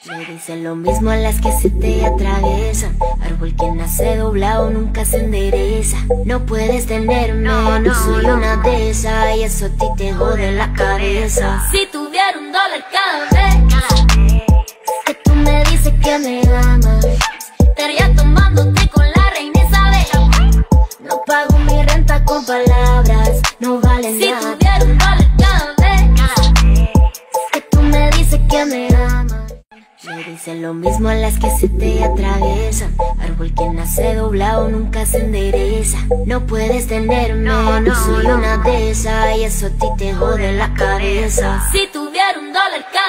Me dicen lo mismo a las que se te atraviesan. Árbol que nace doblado nunca se endereza. No puedes tenerme, no soy una de esas, y eso a ti te jode la cabeza. Si tuviera $1 cada vez que tú me dices que me amas, estaría tomándote con la reina Isabel. No pago mi renta con palabras, no vale nada. Si tuviera $1 cada vez que tú me dices que me amas. Me dicen lo mismo a las que se te atraviesan. Árbol que nace doblado nunca se endereza. No puedes tenerme, no soy una de esas, y eso a ti te jode la cabeza. Si tuviera $1 cada